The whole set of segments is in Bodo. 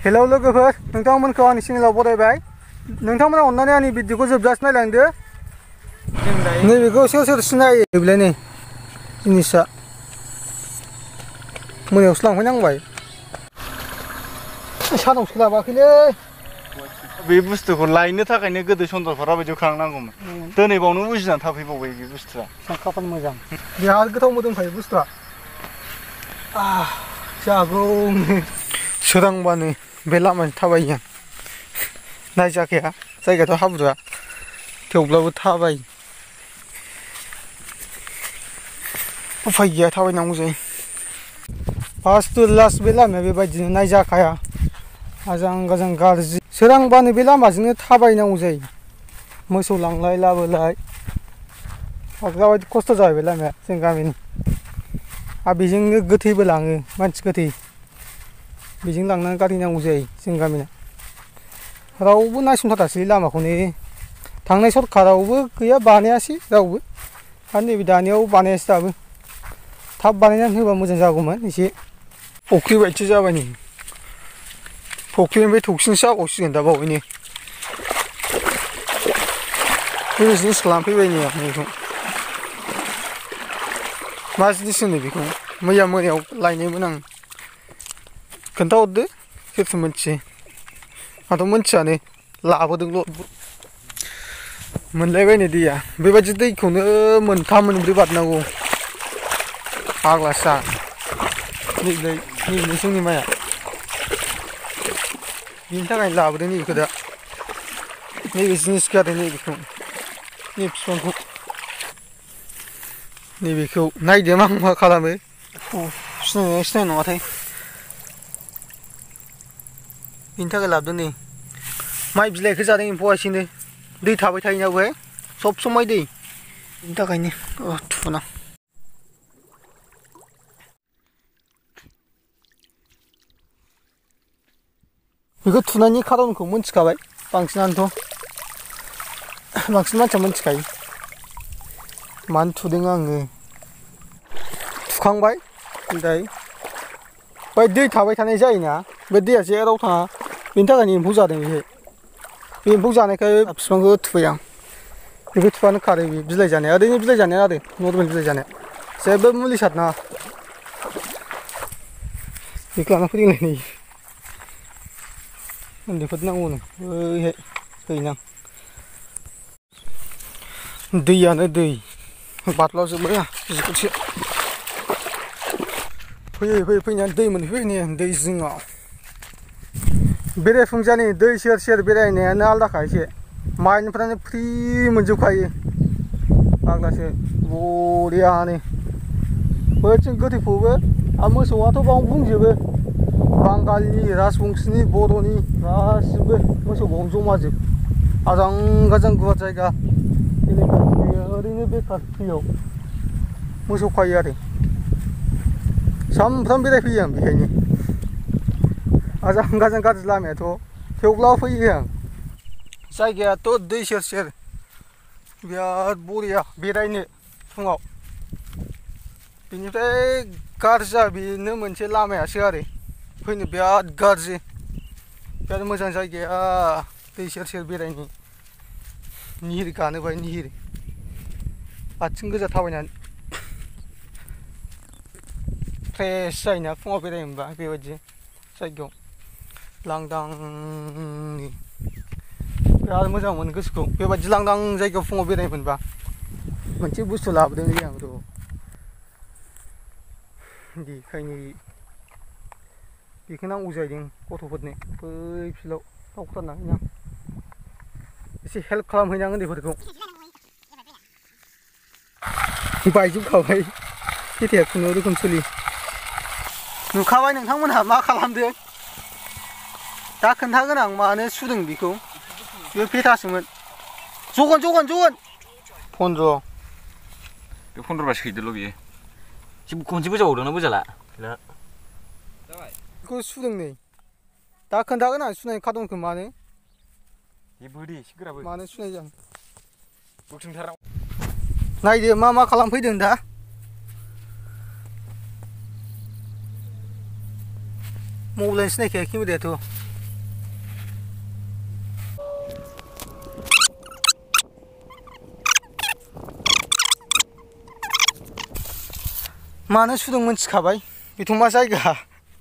हेलौ लोगोफोर नोंथांमोनखौ आंनि चेनेलाव बरायबाय नोंथांमोना अननानै आंनि भिडिअखौ जोबजासिम नायलांदो नैबेखौ सोर सोर सिनायो बेलाय नै जिनिसा मोनायावसो लांफैनांबाय सानाव सोलाबाखैलै बे बुस्थुखौ लायनो थाखायनो गोदो चन्द्रफारा बायदियाव खालामनांगौमोन दोनैबावनो बुजिनानै थाफैबावबाय बे बुस्थुआ खाफाल मोजां बिराद गोथाव मोदोमखायो बुस्थुआ जागौ सोरांबानो बे लामाजों थाबायो आं नायजाखाया जायगायाथ' हाब्रुआ थेवब्लाबो थाबायो उफाय गैया थाबायनांगौ जायो फार्स्ट टु लास्ट बे लामाया बेबायदिनो नायजाखाया आजां गाजां गाज्रि सोरांबानो बे लामाजोंनो थाबायनांगौ जायो मोसौ लांलाय लाबोलाय माबायदि खस्थ' जाहैबाय लामाया जों गामिनि आरो बेजोंनो गोथैबो लाङो मानसि गोथै बेजों लांनानै गारहैनांगौ जायो जों गामिना रावबो नायसनथारासै लामाखौनो थांनाय सरखारावबो गैया बानायासै रावबो आरो नैबे दानियाव बानायासै दाबो थाब बानायनानै होबा मोजां जागौमोन एसे फुख्रि बायदिसो जाबाय नै फुख्रिनिफ्राय थौसिनसो जाबावसिगोन दा बावैनो बे जिनिसखौ लांफैबाय नै आं बेखौ मा जिनिस होनो बेखौ मैया मोनायाव लायनायमोन आं खोन्थाहरदो सोरथो मोनथियो आंथ' मोनथियानो लाबोदोंल' मोनलायबाय नै दैया बेबायदि दैखौनो मोनथाम मोनब्रै बारनांगौ फाग्लासो नैलाय नैबे जोंनि माइया बिनि थाखायनो लाबोदों नैबेखौ दा नैबे जिनिस गारदों नैबेखौ नैबे बिफांखौ नैबेखौ नायदो मा खालामो सिनायनाया सिनाय नङाथाय बिनि थाखाय लाबोदों नै माइ बिलाइखौ जादों एम्फौआ एसेनो दै थाबाय थायोना बेहाय सब समाय दै बिनि थाखायनो थुना बेखौ थुनायनि खारनखौ मोनथिखाबाय बांसिनानोथ' बांसिन मानसिया मोनथिखायो मानो थुदों आङो थुखांबाय ओमफ्राय बै दै थाबाय थानाय जायोना बे दैया जेराव थाङा बेनि थाखायनो एम्फौ जादों बे एम्फौ जानायखाय बिफांखौ थुबाय आं बेखौ थुबानो खारो बे बिलाइ जानाया ओरैनो बिलाइ जानाया आरो नर्मेल बिलाइ जानाया जेबो मुलि सारनाङा बेखौ लाना फैदों नै उन्दैफोर नांगौनो ओइहाय हैनां दैयानो दै बारलाजोब्बाय जिखौसो फैयै फैनानै दै मोनफैबाय नै दै जिङाव बेरायफुंजानि दै सेर सेर बेरायनायानो आलादाखा एसे माइन्दफ्रानो फ्रि मोनजोबखायो फाग्लासो बरियानो बैथिं गोथैखौबो आरो मोसौआथ' बावनो बुंजोबो बांगालनि राजबंशिनि बर'नि गासिबो मोसौ बावनो जमाजोब आजां गाजां गुवार जायगा ओरैनो बेखार फ्रियाव मोसौ खायो आरो सामफ्राम बेरायफैयो आं बेखायनो आजां गाजां गाज्रि लामायाथ' थेवब्लाबो फैयो आं जायगायाथ' दै सेर सेर बिराद बरिया बेरायनो फुङाव बेनिफ्राय गाज्रिया बेनो मोनसे लामायासो आरो फैनो बिराद गाज्रि बिराद मोजां जायगाया दै सेर सेर बेरायनो निहिर गानोबाय निहिर आथिं गोजा थाबायनानै फ्रेस जायोना फुङाव बेरायनो मोनबा बेबायदि जायगायाव लांदांनि बिराद मोजां मोनो गोसोखौ बेबायदि लांदां जायगायाव फुङाव बेरायनो मोनबा मोनसे बुस्थु लाबोदों आं र' बेखायनो बेखौ नांगौ जाहैदों गथ'फोरनो बै फिल्डआव दावखोथारना हैनो आं एसे हेल्प खालामहैनांगोन उन्दैफोरखौ बायजोबखाबाय थेथाया खुनुरुखुम सोलियो नुखाबाय नोंथांमोनहा मा खालामदों दा खोन्थागोन आं मानो सुदों बेखौ बे पेटासोमोन जगन 15 बे 15 बासो हैदोल' बियो खनसे बोजाबावदोंना बोजाला बेखौ सुदों नै दा खोन्थागोन आं सुनायनि खारनखौ मानो मानो सुनाय जादों बुथुमथाराव नायदो मा खालामफैदों दा मबाइलजों सिनायखाया केमेरायाथ' मानो सुदों मोनथिखाबाय बेथ' मा जायगा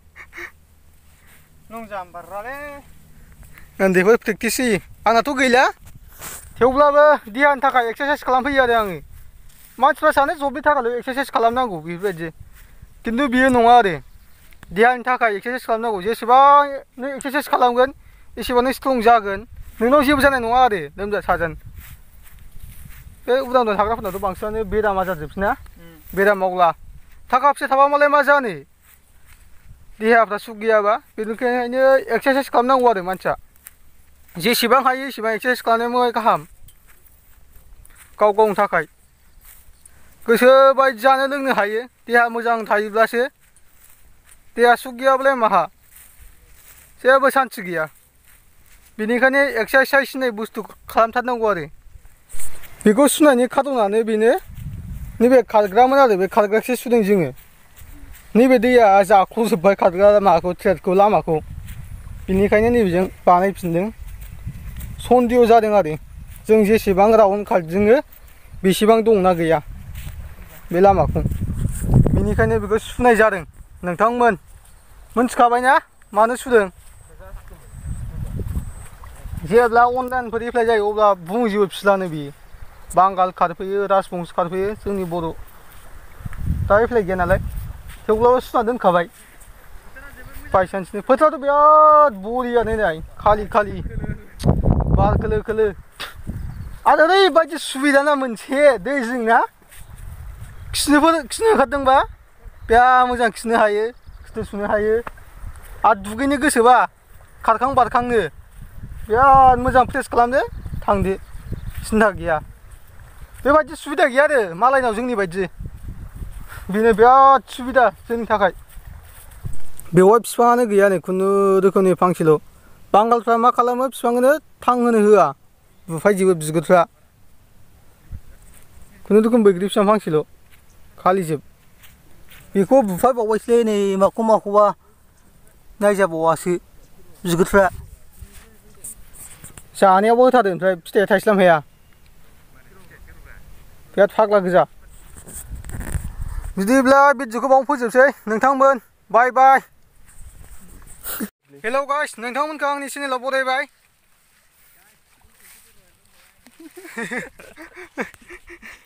नों जाम्बाराले उन्दैफोर प्रेक्टिस होयो आंनाथ' गैला थेवब्लाबो देहानि थाखाय एक्सारसाइस खालामफैयो आरो आङो मानसिफ्रा सानो जबनि थाखायल' एक्सारसाइस खालामनांगौ बेफोरबायदि खिन्थु बियो नङा आरो देहानि थाखाय एक्सारसाइस खालामनांगौ जेसेबां नों एक्सारसाइस खालामगोन एसेबांनो स्ट्रं जागोन नोंनाव जेबो जानाय नङा आरो लोमजा साजान बे उदां उदां थाग्राफोरनाथ' बांसिनानो बेराम आजार जोबसै ना बेराम मावला थाखा फैसा थाबा मालाय मा जानो देहाफ्रा सुख गैयाबा बेनिखायनो एक्सारसाइस खालामनांगौ आरो मानसिया जेसेबां हायो एसेबां एक्सारसाइस खालामनाया गाहाम गाव गावनि थाखाय गोसोबायदि जानो लोंनो हायो देहा मोजां थायोब्लासो देहा सुख गैयाब्लालाय माहा जेबो सान्थि गैया बेनिखायनो एक्सारसाइस होननाय बुस्थु खालामथारनांगौ आरो बेखौ सुनायनि खारनानो बेनो नैबे खारग्रामोन आरो बे खारग्राखौसो सुदों जोङो नैबे दैया जाख्ल'जोब्बाय खारग्रा माबाखौ ट्रेडखौ लामाखौ बेनिखायनो नैबेजों बानायफिनदों सन्देह जादों आरो जों जेसेबां राउन्ड खारदिङो बेसेबां दंना गैया बे लामाखौ बेनिखायनो बेखौ सुनाय जादों नोंथांमोन मोनथिखाबायना मानो सुदों जेब्ला अनलाइनफोर एप्लाइ जायो अब्ला बुंजोबो फिस्लानो बियो बांगाल खारफैयो राजबंसि खारफैयो जोंनि बर' दा एप्लाइ गैया नालाय थेवब्लाबो सुना दोनखाबाय बायसान्सनि फोथाराथ' बिराद बरियानो नाय खालि खालि बार खोलो खोलो आरो ओरैबायदि सुबिदा ना मोनसे दै जिंना खिनो ओंखारदोंबा बिराद मोजां खिनो हायो खिथु सुनो हायो आरो दुगैनो गोसोबा खारखां बारखांनो बिराद मोजां प्रेस खालामदो थांदो सिन्था गैया बेबायदि सुबिदा गैया आरो मालायनाव जोंनि बायदि बेनो बिराद सुबिदा जोंनि थाखाय बेवहाय बिफाङानो गैया नै खुनु रोखोमनि फांसेल' बांगालफ्रा मा खालामो बिफांखौनो थांहोनो होआ बुफायजोबो बिगुरफ्रा खुनु रोखोम बैग्रि बिफां फांसेल' खालिजोब बेखौ बुफायबावबायसोलै नै माखौबा नायजाबावासो बिगुरफ्रा जानायावबो होथारदों ओमफ्राय फिथाइया थाइस्लामहाया बिराद फाग्ला गोजा बिदिब्ला भिडिअखौ बावनो फोजोबसै नोंथांमोन बाय बाय हेलौ गाइस नोंथांमोनखौ आंनि चेनेलाव बरायबाय